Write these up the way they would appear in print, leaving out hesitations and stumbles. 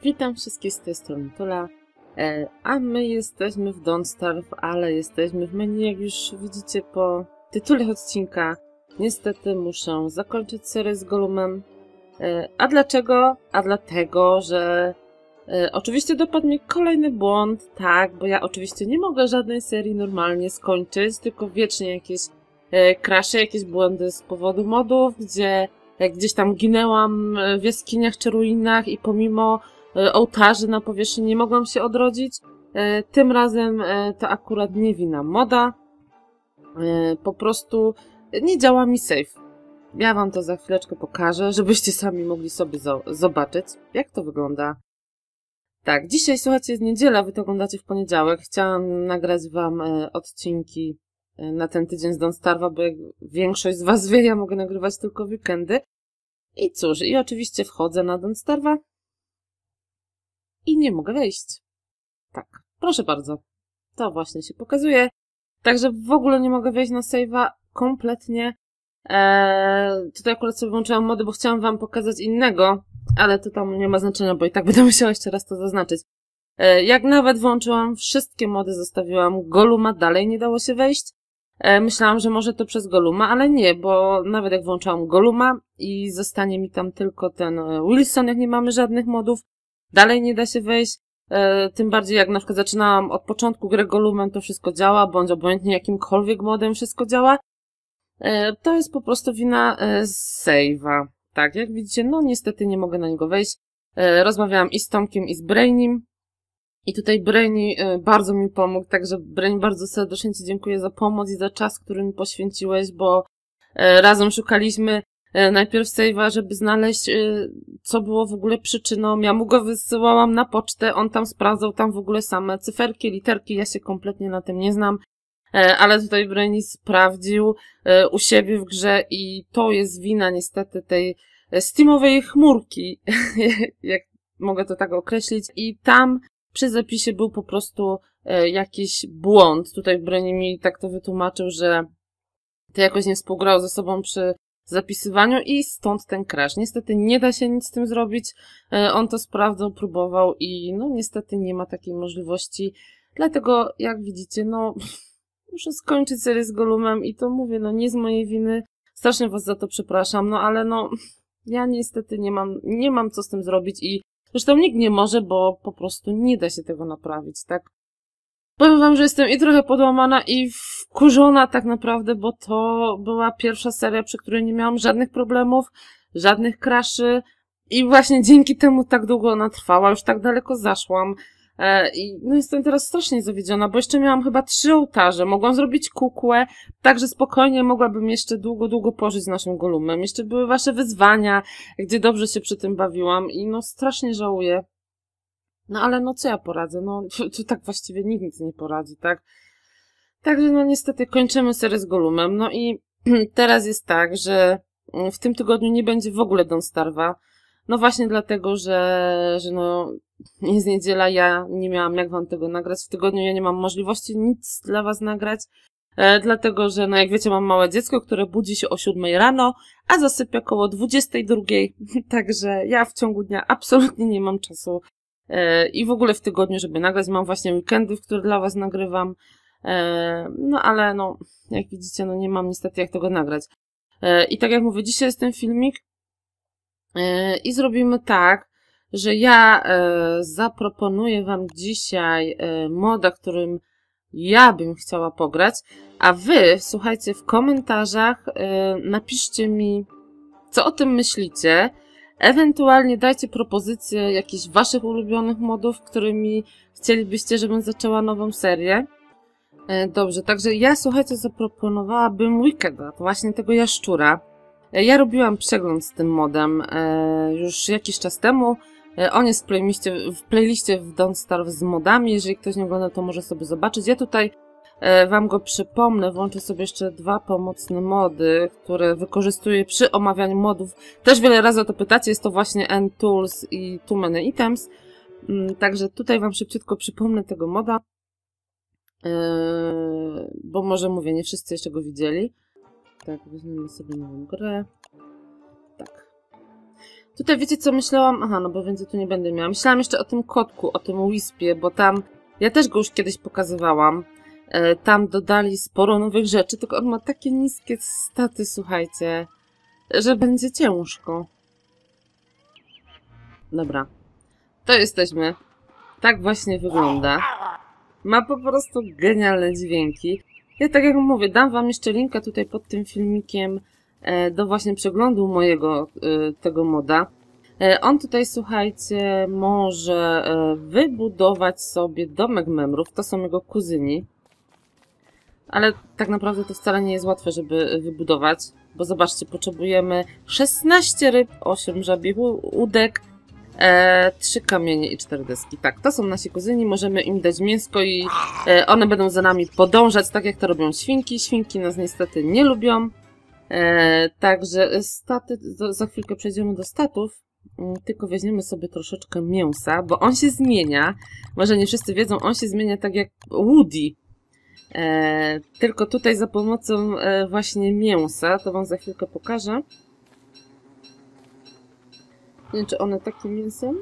Witam wszystkich z tej strony Tula, a my jesteśmy w Don't Starve, ale jesteśmy w menu, jak już widzicie po tytule odcinka. Niestety muszę zakończyć serię z Golumem. A dlaczego? A dlatego, że oczywiście dopadł mnie kolejny błąd, tak, bo ja oczywiście nie mogę żadnej serii normalnie skończyć, tylko wiecznie jakieś crashy, jakieś błędy z powodu modów, gdzie gdzieś tam ginęłam w jaskiniach czy ruinach i pomimo ołtarzy na powierzchni nie mogłam się odrodzić. Tym razem to akurat nie wina moda. Po prostu nie działa mi save. Ja wam to za chwileczkę pokażę, żebyście sami mogli sobie zobaczyć, jak to wygląda. Tak, dzisiaj słuchajcie, jest niedziela, wy to oglądacie w poniedziałek. Chciałam nagrać wam odcinki na ten tydzień z Don't Starve'a, bo jak większość z was wie, ja mogę nagrywać tylko weekendy. I cóż, i oczywiście wchodzę na Don't Starve'a i nie mogę wejść. Tak, proszę bardzo. To właśnie się pokazuje. Także w ogóle nie mogę wejść na save'a kompletnie. Tutaj akurat sobie włączyłam mody, bo chciałam wam pokazać innego, ale to tam nie ma znaczenia, bo i tak będę musiała jeszcze raz to zaznaczyć. Jak nawet włączyłam wszystkie mody, zostawiłam Goluma, dalej nie dało się wejść. Myślałam, że może to przez Goluma, ale nie, bo nawet jak włączałam Goluma i zostanie mi tam tylko ten Wilson, jak nie mamy żadnych modów, dalej nie da się wejść. Tym bardziej jak na przykład zaczynałam od początku grę Golumem, to wszystko działa, bądź obojętnie jakimkolwiek modem wszystko działa. To jest po prostu wina save'a. Tak, jak widzicie, no niestety nie mogę na niego wejść. Rozmawiałam i z Tomkiem, i z Brainim. I tutaj Brainy bardzo mi pomógł, także Brain, bardzo serdecznie ci dziękuję za pomoc i za czas, który mi poświęciłeś, bo razem szukaliśmy najpierw save'a, żeby znaleźć, co było w ogóle przyczyną. Ja mu go wysyłałam na pocztę, on tam sprawdzał tam w ogóle same cyferki, literki, ja się kompletnie na tym nie znam. Ale tutaj Brainy sprawdził u siebie w grze i to jest wina niestety tej Steamowej chmurki, jak mogę to tak określić. I tam przy zapisie był po prostu jakiś błąd. Tutaj Brainy mi tak to wytłumaczył, że to jakoś nie współgrało ze sobą przy zapisywaniu i stąd ten crash. Niestety nie da się nic z tym zrobić. On to sprawdzał, próbował i no niestety nie ma takiej możliwości. Dlatego jak widzicie, no muszę skończyć serię z Golumem i to mówię, no nie z mojej winy. Strasznie was za to przepraszam, no ale no ja niestety nie mam co z tym zrobić i zresztą nikt nie może, bo po prostu nie da się tego naprawić, tak? Powiem wam, że jestem i trochę podłamana i wkurzona tak naprawdę, bo to była pierwsza seria, przy której nie miałam żadnych problemów, żadnych crashy i właśnie dzięki temu tak długo ona trwała, już tak daleko zaszłam. I no jestem teraz strasznie zawiedziona, bo jeszcze miałam chyba 3 ołtarze, mogłam zrobić kukłę, także spokojnie mogłabym jeszcze długo pożyć z naszym Golumem. Jeszcze były wasze wyzwania, gdzie dobrze się przy tym bawiłam i no strasznie żałuję. No ale no co ja poradzę, no tu tak właściwie nikt nic nie poradzi, tak? Także no niestety kończymy serię z Golumem, no i teraz jest tak, że w tym tygodniu nie będzie w ogóle Don't Starve'a. No właśnie dlatego, że no jest niedziela, ja nie miałam jak wam tego nagrać. W tygodniu ja nie mam możliwości nic dla was nagrać, dlatego, że no jak wiecie mam małe dziecko, które budzi się o 7 rano, a zasypia koło 22. Także ja w ciągu dnia absolutnie nie mam czasu i w ogóle w tygodniu, żeby nagrać. Mam właśnie weekendy, w które dla was nagrywam, no ale no jak widzicie, no nie mam niestety jak tego nagrać. I tak jak mówię, dzisiaj jest ten filmik i zrobimy tak, że ja zaproponuję wam dzisiaj moda, którym ja bym chciała pograć, a wy, słuchajcie, w komentarzach napiszcie mi, co o tym myślicie, ewentualnie dajcie propozycje jakichś waszych ulubionych modów, którymi chcielibyście, żebym zaczęła nową serię. Dobrze, także ja, słuchajcie, zaproponowałabym Wickeda, właśnie tego jaszczura. Ja robiłam przegląd z tym modem już jakiś czas temu. On jest w playliście w Don't Starve z modami. Jeżeli ktoś nie ogląda, to może sobie zobaczyć. Ja tutaj wam go przypomnę. Włączę sobie jeszcze 2 pomocne mody, które wykorzystuję przy omawianiu modów. Też wiele razy o to pytacie. Jest to właśnie End Tools i Too Many Items. Także tutaj wam szybciutko przypomnę tego moda. Bo może mówię, nie wszyscy jeszcze go widzieli. Tak, weźmiemy sobie nową grę. Tak. Tutaj wiecie co myślałam? Aha, no bo więcej tu nie będę miała. Myślałam jeszcze o tym kotku, o tym Wispie, bo tam, ja też go już kiedyś pokazywałam. Tam dodali sporo nowych rzeczy, tylko on ma takie niskie staty, słuchajcie, że będzie ciężko. Dobra. To jesteśmy. Tak właśnie wygląda. Ma po prostu genialne dźwięki. Ja tak jak mówię, dam wam jeszcze linka tutaj pod tym filmikiem do właśnie przeglądu mojego tego moda. On tutaj, słuchajcie, może wybudować sobie domek memrów. To są jego kuzyni. Ale tak naprawdę to wcale nie jest łatwe, żeby wybudować. Bo zobaczcie, potrzebujemy 16 ryb, 8 żabich łódek, 3 kamienie i 4 deski. Tak, to są nasi kuzyni, możemy im dać mięsko i one będą za nami podążać, tak jak to robią świnki. Świnki nas niestety nie lubią. Także staty, za chwilkę przejdziemy do statów, tylko weźmiemy sobie troszeczkę mięsa, bo on się zmienia. Może nie wszyscy wiedzą, on się zmienia tak jak Woody. Tylko tutaj za pomocą właśnie mięsa, to wam za chwilkę pokażę. Nie wiem, czy one takim mięsem?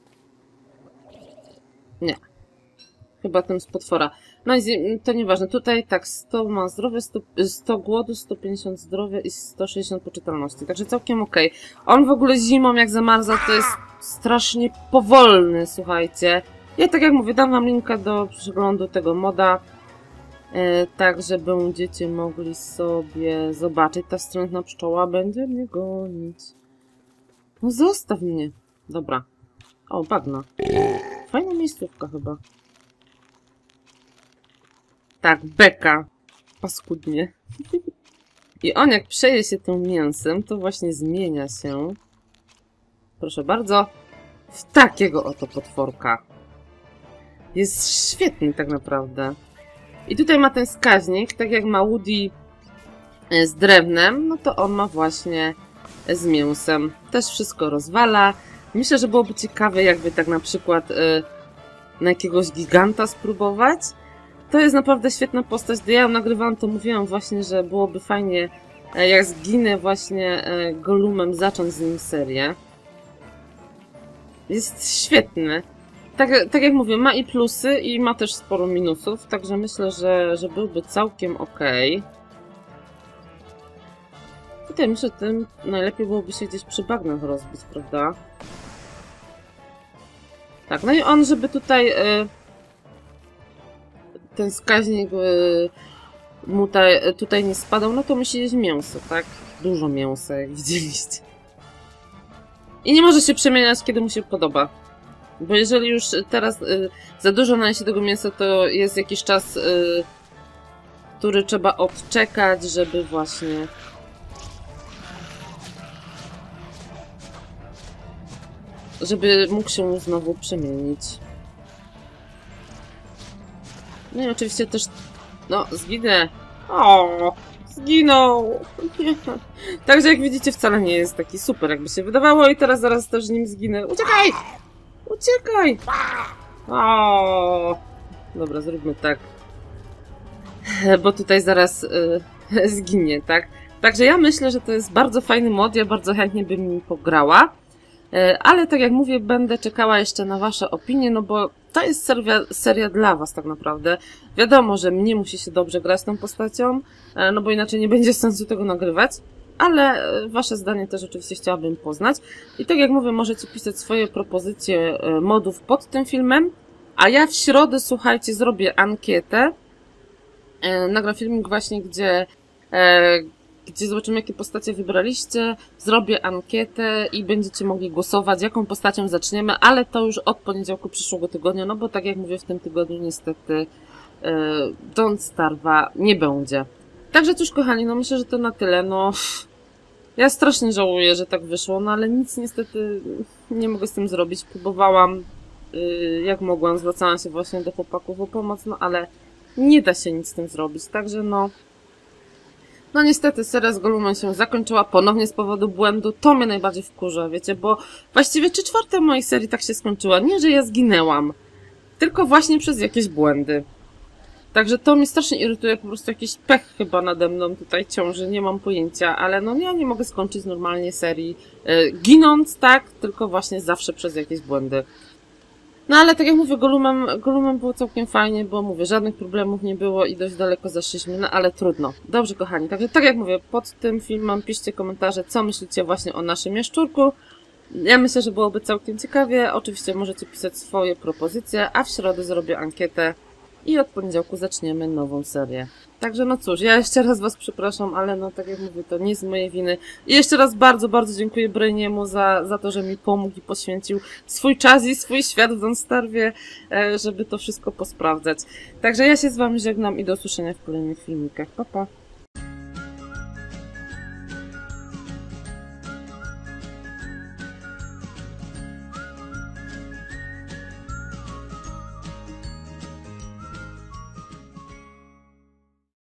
Nie. Chyba tym z potwora. No i to nieważne. Tutaj tak 100 ma zdrowie, 100 głodu, 150 zdrowia i 160 poczytalności. Także całkiem okej. On w ogóle zimą jak zamarza to jest strasznie powolny, słuchajcie. Ja tak jak mówię, dam wam linka do przeglądu tego moda. Tak, żeby będziecie mogli sobie zobaczyć. Ta wstrętna pszczoła będzie mnie gonić. No zostaw mnie. Dobra. O, bagna. Fajna miejscówka chyba. Tak, beka. Paskudnie. I on jak przeje się tym mięsem, to właśnie zmienia się. Proszę bardzo. W takiego oto potworka. Jest świetny tak naprawdę. I tutaj ma ten wskaźnik, tak jak ma Woody z drewnem, no to on ma właśnie z mięsem. Też wszystko rozwala. Myślę, że byłoby ciekawe, jakby tak na przykład na jakiegoś giganta spróbować. To jest naprawdę świetna postać. Gdy ja ją nagrywałam, to mówiłam właśnie, że byłoby fajnie, jak zginę właśnie Gollumem, zacząć z nim serię. Jest świetny. Tak jak mówię, ma i plusy i ma też sporo minusów, także myślę, że byłby całkiem okej. Tutaj myślę, że tym najlepiej byłoby się gdzieś przy bagnach rozbić, prawda? Tak, no i on, żeby tutaj ten wskaźnik mu tutaj nie spadał, no to musi jeść mięso, tak? Dużo mięsa, jak widzieliście. I nie może się przemieniać, kiedy mu się podoba. Bo jeżeli już teraz za dużo należy tego mięsa, to jest jakiś czas, który trzeba odczekać, żeby właśnie... żeby mógł się znowu przemienić. No i oczywiście też... No, zginę. O, zginął. Także jak widzicie, wcale nie jest taki super, jakby się wydawało. I teraz zaraz też z nim zginę. Uciekaj! Uciekaj! O, dobra, zróbmy tak. Bo tutaj zaraz zginie, tak? Także ja myślę, że to jest bardzo fajny mod. Ja bardzo chętnie bym nim pograła. Ale tak jak mówię, będę czekała jeszcze na wasze opinie, no bo to jest seria dla was tak naprawdę. Wiadomo, że mnie musi się dobrze grać tą postacią, no bo inaczej nie będzie sensu tego nagrywać. Ale wasze zdanie też oczywiście chciałabym poznać. I tak jak mówię, możecie pisać swoje propozycje modów pod tym filmem. A ja w środę, słuchajcie, zrobię ankietę. Nagram filmik właśnie, gdzie zobaczymy, jakie postacie wybraliście. Zrobię ankietę i będziecie mogli głosować, jaką postacią zaczniemy. Ale to już od poniedziałku przyszłego tygodnia, no bo tak jak mówię, w tym tygodniu niestety Don't Starve'a nie będzie. Także cóż, kochani, no myślę, że to na tyle. No, ja strasznie żałuję, że tak wyszło, no ale nic niestety nie mogę z tym zrobić. Próbowałam jak mogłam, zwracałam się właśnie do chłopaków o pomoc, no ale nie da się nic z tym zrobić. Także no niestety seria z Gollumem się zakończyła ponownie z powodu błędu. To mnie najbardziej wkurza, wiecie, bo właściwie 3/4 mojej serii tak się skończyła. Nie, że ja zginęłam, tylko właśnie przez jakieś błędy. Także to mnie strasznie irytuje, po prostu jakiś pech chyba nade mną tutaj ciąży, nie mam pojęcia, ale no ja nie mogę skończyć normalnie serii ginąc, tak, tylko właśnie zawsze przez jakieś błędy. No ale tak jak mówię, Gollumem było całkiem fajnie, bo mówię, żadnych problemów nie było i dość daleko zaszliśmy, no ale trudno. Dobrze kochani, tak jak mówię, pod tym filmem piszcie komentarze, co myślicie właśnie o naszym jaszczurku. Ja myślę, że byłoby całkiem ciekawie, oczywiście możecie pisać swoje propozycje, a w środę zrobię ankietę i od poniedziałku zaczniemy nową serię. Także no cóż, ja jeszcze raz was przepraszam, ale no tak jak mówię, to nie z mojej winy. I jeszcze raz bardzo, bardzo dziękuję Brainiemu za to, że mi pomógł i poświęcił swój czas i swój świat w Dawnstarwie, żeby to wszystko posprawdzać. Także ja się z wami żegnam i do usłyszenia w kolejnych filmikach. Pa, pa!